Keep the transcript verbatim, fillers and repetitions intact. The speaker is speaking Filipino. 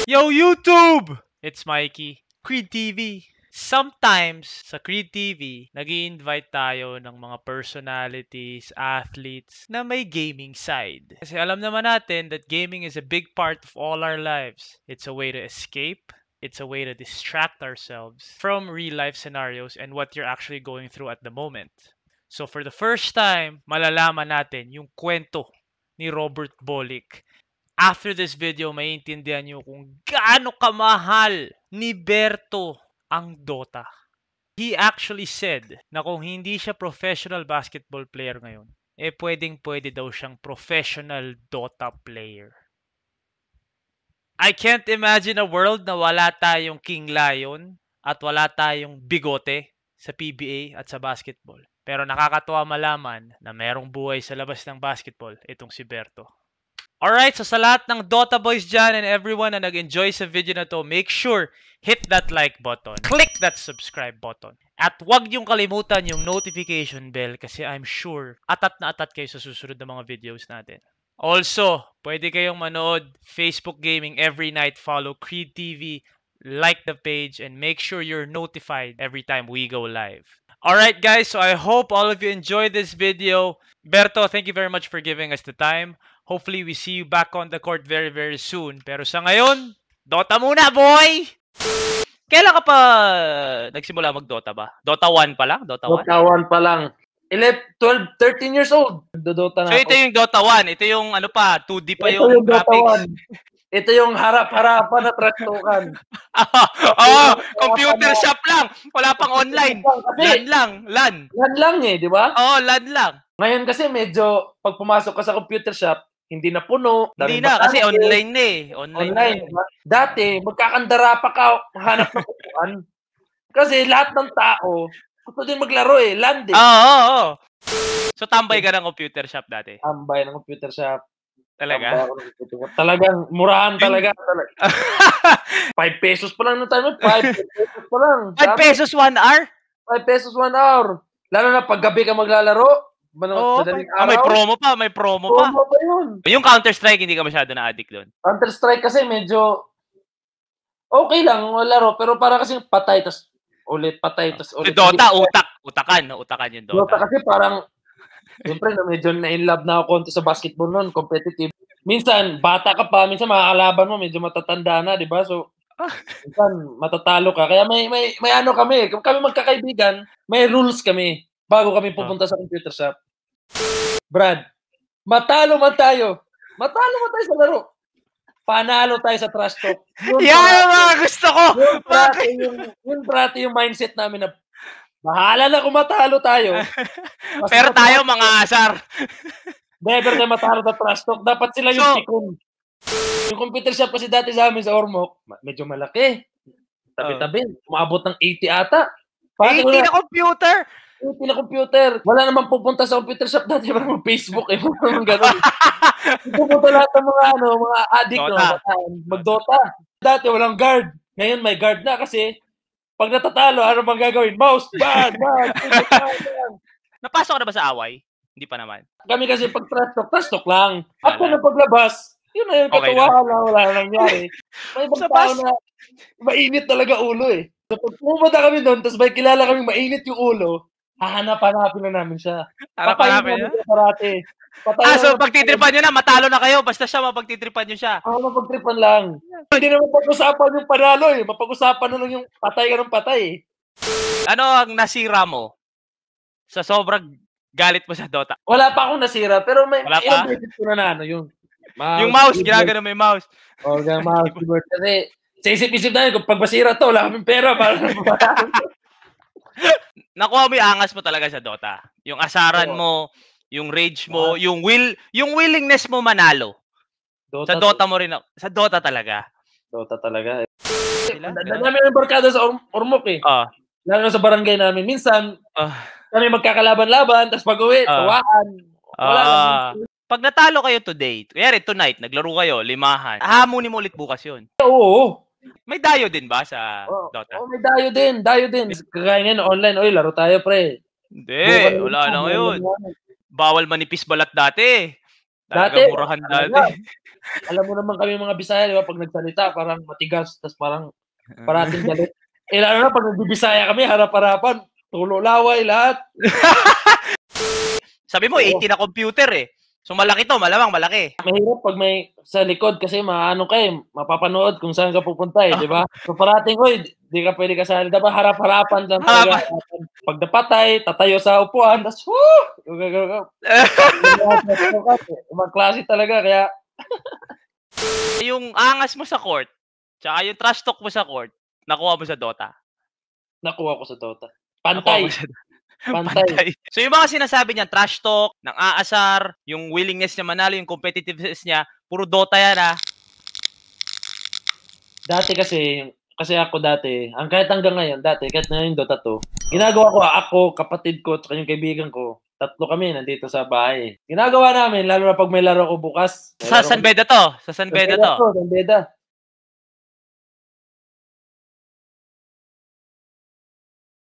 Yo, YouTube! It's Mikey, Creed T V. Sometimes, sa Creed T V, nag-i-invite tayo ng mga personalities, athletes, na may gaming side. Kasi alam naman natin that gaming is a big part of all our lives. It's a way to escape. It's a way to distract ourselves from real-life scenarios and what you're actually going through at the moment. So for the first time, malalaman natin yung kwento ni Robert Bolick. After this video, maiintindihan nyo kung gaano kamahal ni Berto ang Dota. He actually said na kung hindi siya professional basketball player ngayon, eh pwedeng pwede daw siyang professional Dota player. I can't imagine a world na wala tayong King Lion at wala tayong bigote sa P B A at sa basketball. Pero nakakatuwa malaman na merong buhay sa labas ng basketball itong si Berto. Alright, so sa lahat ng Dota boys dyan and everyone na nag-enjoy sa video na to, make sure hit that like button, click that subscribe button, at huwag yung kalimutan yung notification bell kasi I'm sure atat na atat kayo sa susunod na mga videos natin. Also, pwede kayong manood Facebook Gaming every night, follow Creed T V, like the page, and make sure you're notified every time we go live. Alright guys, so I hope all of you enjoyed this video. Berto, thank you very much for giving us the time. Hopefully, we see you back on the court very, very soon. Pero sa ngayon, Dota muna, boy! Kailan ka pa nagsimula mag-Dota ba? Dota one pa lang? Dota one? Dota one pa lang. eleven, twelve, thirteen years old. Dota na so, ako. ito yung Dota one. Ito yung ano pa, two D pa ito yung, yung Dota graphics. one. Ito yung harap-harapan na trastukan. Oo, oh, computer shop lang. Wala pang online. LAN lang, LAN. LAN lang eh, di ba? Oo, oh, LAN lang. Ngayon kasi medyo, pag pumasok ka sa computer shop, hindi na puno. Hindi na, kasi eh. online na eh. Online, online na. Diba? Dati, magkakandara pa ka, hanap ng kutuan. Kasi lahat ng tao, gusto din maglaro eh, LAN eh. Oo, oo, oo. So, tambay ka ng computer shop dati? Tambay ng computer shop. Talaga? Talagang, murahan talaga. five pesos pa lang na time. five pesos pa lang. five pesos one hour? five pesos one hour. Lalo na pag gabi ka maglalaro. Oh, ah, may promo pa, may promo, promo pa. Promo pa yun. Yung Counter-Strike, hindi ka masyado na-addict doon? Counter-Strike kasi medyo okay lang laro, pero para kasi patay, tas ulit patay, tas ulit. Dota, utak. Utakan, no? Utakan yung Dota. Dota kasi parang, siyempre, medyo na-in-love na ako konti sa basketball noon, competitive. Minsan, bata ka pa, minsan makakalaban mo, medyo matatanda na, di ba? So, minsan, matatalo ka. Kaya may, may, may ano kami, kung kami magkakaibigan, may rules kami bago kami pupunta sa computer shop. Brad, matalo man tayo. Matalo man tayo sa laro. Panalo tayo sa trash talk. Yan ang mga gusto ko! Yun, brate, yung, yun, brate, yung mindset namin na bahala na kung matalo tayo. Pero tayo mga asar. Never tayo matalo sa trash talk. Dapat sila yung so, tikon. Yung computer shop kasi dati sa amin sa Ormoc, medyo malaki. Tabi-tabi. Umabot ng eighty ata. Pati eighty na computer? eighty na computer. Wala naman pupunta sa computer shop dati. Parang Facebook eh. Parang gano'n. Pupunta lahat ng mga, ano, mga addict. No? Mag-Dota. Dati walang guard. Ngayon may guard na kasi pag natatalo, ano bang gagawin? Mouse, bad, bad, bad, bad. Napasok ka na ba sa away? Hindi pa naman. Kami kasi pag trash talk, trash talk lang. At kung paglabas, yun na yung katuwa, wala, wala nangyari. May ibang tao na mainit talaga ulo eh. So pag pumunta kami doon, tapos may kilala kami mainit yung ulo, hahanap-hanapin na namin siya. Hanap-hanapin niya? Parati. Ah, so pagtitripan nyo na, matalo na kayo, basta siya mapagtitripan nyo siya. Oo, oh, mapagtripan lang. Hindi naman pag-usapan yung panalo eh. Mapag-usapan na lang yung patay ka ng patay eh. Ano ang nasira mo sa sobrang galit mo sa Dota? Wala pa akong nasira, pero may Wala ilang beses ko na na ano, yung mouse. Yung mouse, ginagano may mouse. Oo, oh, yung mouse. Kasi sa isip-isip na yun, kung pag masira to, wala kaming pera. Para nakuha mo yung angas mo talaga sa Dota. Yung asaran oh. mo, yung rage mo, oh. yung will, yung willingness mo manalo. Dota sa Dota mo rin, sa Dota talaga. Dota talaga. Dami ng barkada sa Or Ormoc eh. Ah. Lalo sa barangay namin. Minsan, uh, kami magkakalaban-laban, tapos pag-uwi, uh, tuwaan. Wala uh, pag natalo kayo today, kaya tonight, naglaro kayo, limahan, hahamunin mo ulit bukas yun. Oo. May dayo din ba sa oh, Dota? Oo, oh, may dayo din, dayo din. Kagaya ngayon, online, oy, laro tayo, pre. Hindi, wala na ngayon. Bawal manipis balat dati. Dati? Murahan dati. alam mo naman kami mga Bisaya, di ba? Pag nagsalita, parang matigas, tas parang parating galit. Eh, lalo na pag nagbibisaya kami, harap-harapan, tulo laway lahat. Sabi mo, eighty na computer eh. So malaki to, malamang malaki. Mahirap pag may sa likod kasi maano kayo, mapapanood kung saan ka pupunta eh, di ba? So parating ko, di ka pwede kasali. Dapat harap-harapan lang talaga. Pag napatay, tatayo sa upuan, tapos, woo! Ibang klase talaga, kaya... Yung angas mo sa court, tsaka yung trash talk mo sa court, nakuha mo sa Dota? Nakuha ko sa Dota. Pantay. Pantay. Pantay. So yung mga sinasabi niya, trash talk, ng aasar, yung willingness niya manalo, yung competitiveness niya, puro Dota yan ah. Dati kasi, kasi ako dati, ang kahit hanggang ngayon, dati, kahit na yung Dota two, ginagawa ko, ako, kapatid ko, at yung kaibigan ko, tatlo kami nandito sa bahay. Ginagawa namin, lalo na pag may laro ko bukas. Sa San Beda to? Sa San Beda to? San Beda.